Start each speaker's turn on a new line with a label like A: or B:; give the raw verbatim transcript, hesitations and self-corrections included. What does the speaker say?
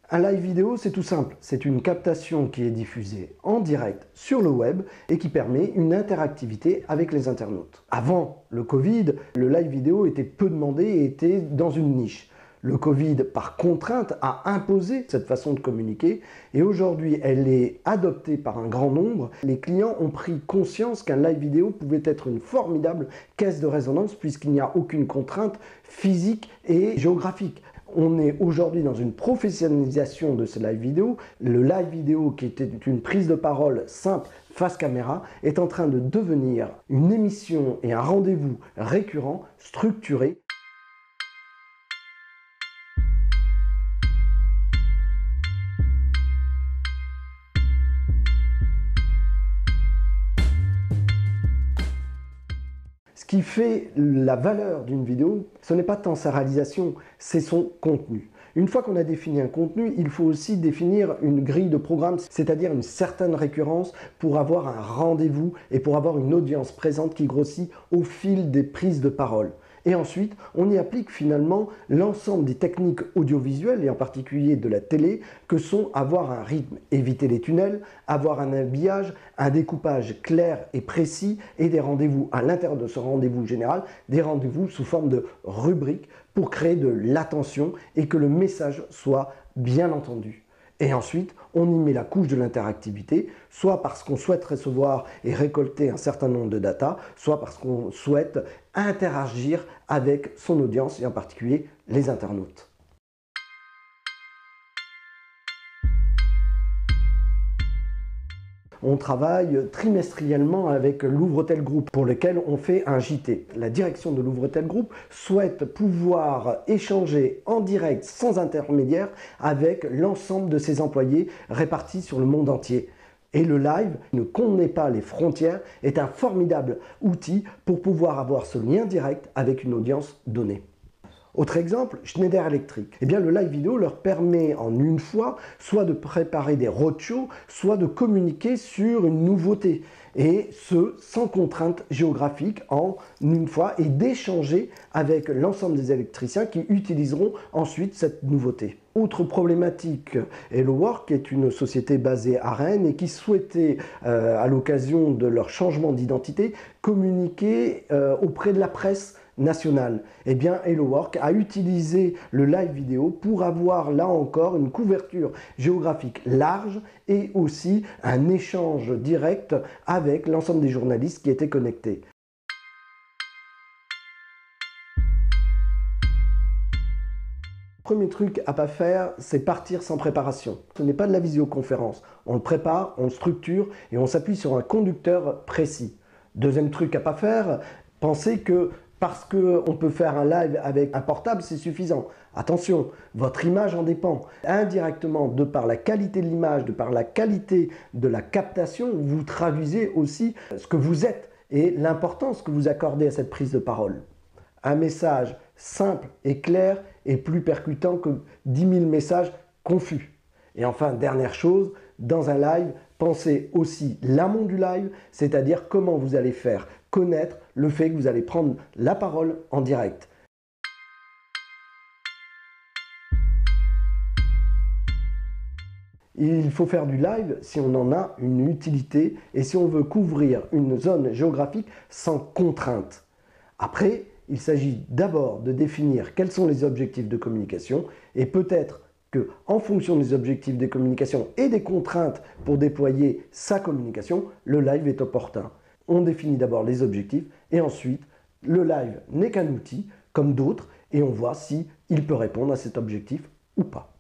A: Un live vidéo, c'est tout simple. C'est une captation qui est diffusée en direct sur le web et qui permet une interactivité avec les internautes. Avant le Covid, le live vidéo était peu demandé et était dans une niche. Le Covid, par contrainte, a imposé cette façon de communiquer et aujourd'hui, elle est adoptée par un grand nombre. Les clients ont pris conscience qu'un live vidéo pouvait être une formidable caisse de résonance puisqu'il n'y a aucune contrainte physique et géographique. On est aujourd'hui dans une professionnalisation de ce live vidéo. Le live vidéo, qui était une prise de parole simple face caméra, est en train de devenir une émission et un rendez-vous récurrent, structuré. Ce qui fait la valeur d'une vidéo, ce n'est pas tant sa réalisation, c'est son contenu. Une fois qu'on a défini un contenu, il faut aussi définir une grille de programme, c'est-à-dire une certaine récurrence pour avoir un rendez-vous et pour avoir une audience présente qui grossit au fil des prises de parole. Et ensuite, on y applique finalement l'ensemble des techniques audiovisuelles, et en particulier de la télé, que sont avoir un rythme, éviter les tunnels, avoir un habillage, un découpage clair et précis, et des rendez-vous à l'intérieur de ce rendez-vous général, des rendez-vous sous forme de rubriques pour créer de l'attention et que le message soit bien entendu. Et ensuite, on y met la couche de l'interactivité, soit parce qu'on souhaite recevoir et récolter un certain nombre de data, soit parce qu'on souhaite interagir avec son audience et en particulier les internautes. On travaille trimestriellement avec l'Ouvretel Group pour lequel on fait un J T. La direction de l'Ouvretel Group souhaite pouvoir échanger en direct sans intermédiaire avec l'ensemble de ses employés répartis sur le monde entier. Et le live, qui ne connaît pas les frontières, est un formidable outil pour pouvoir avoir ce lien direct avec une audience donnée. Autre exemple, Schneider Electric. Eh bien, le live vidéo leur permet en une fois soit de préparer des roadshows, soit de communiquer sur une nouveauté. Et ce, sans contrainte géographique en une fois et d'échanger avec l'ensemble des électriciens qui utiliseront ensuite cette nouveauté. Autre problématique, HelloWork est une société basée à Rennes et qui souhaitait, euh, à l'occasion de leur changement d'identité, communiquer euh, auprès de la presse nationale. Eh bien, HelloWork a utilisé le live vidéo pour avoir là encore une couverture géographique large et aussi un échange direct avec l'ensemble des journalistes qui étaient connectés. Premier truc à pas faire, c'est partir sans préparation. Ce n'est pas de la visioconférence. On le prépare, on le structure et on s'appuie sur un conducteur précis. Deuxième truc à pas faire, pensez que parce qu'on peut faire un live avec un portable, c'est suffisant. Attention, votre image en dépend. Indirectement, de par la qualité de l'image, de par la qualité de la captation, vous traduisez aussi ce que vous êtes et l'importance que vous accordez à cette prise de parole. Un message simple et clair est plus percutant que dix mille messages confus. Et enfin, dernière chose, dans un live, pensez aussi l'amont du live, c'est-à-dire comment vous allez faire connaître le fait que vous allez prendre la parole en direct. Il faut faire du live si on en a une utilité et si on veut couvrir une zone géographique sans contrainte. Après, il s'agit d'abord de définir quels sont les objectifs de communication et peut-être que, en fonction des objectifs de communication et des contraintes pour déployer sa communication, le live est opportun. On définit d'abord les objectifs et ensuite, le live n'est qu'un outil comme d'autres et on voit si il peut répondre à cet objectif ou pas.